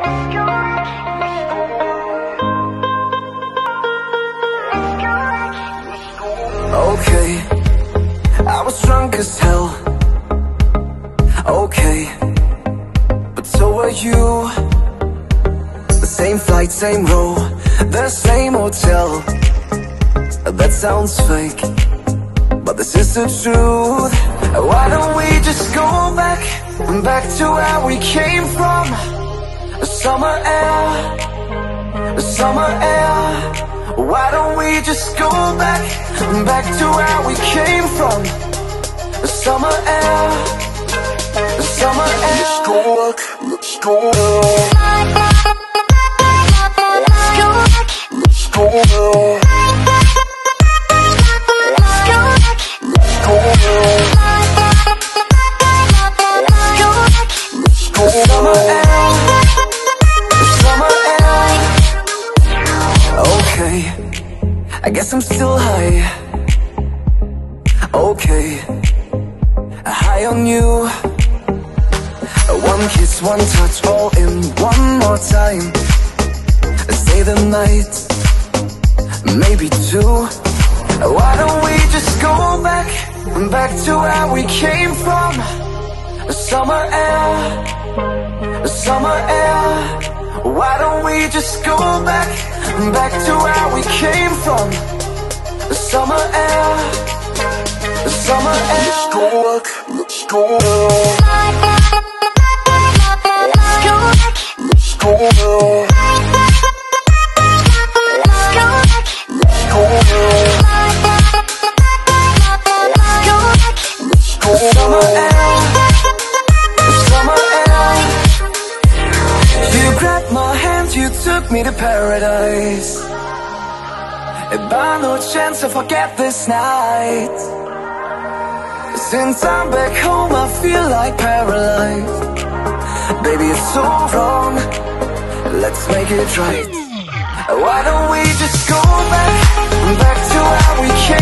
Okay, I was drunk as hell. Okay, but so were you. The same flight, same row, the same hotel. That sounds fake, but this is the truth. Why don't we just go back to where we came from? Summer air, summer air. Why don't we just go back to where we came from? Summer air, summer air. Let's go back, let's go back. Let's go back, let's go back. Summer air, summer air. Okay, I guess I'm still high. Okay, high on you. One kiss, one touch, all in one more time. Stay the night, maybe two. Why don't we just go back to where we came from? Summer air, summer air. Why don't we just go back to where we came from? Summer air, summer air. Let's go back, let's go back. Let's go back, let's go back. Let's go back, let's go back. Let's go back, summer air, summer air. You grabbed my hand, you took me to paradise. By no chance to forget this night. Since I'm back home, I feel like paralyzed. Baby, it's so wrong, let's make it right. Why don't we just go back to where we came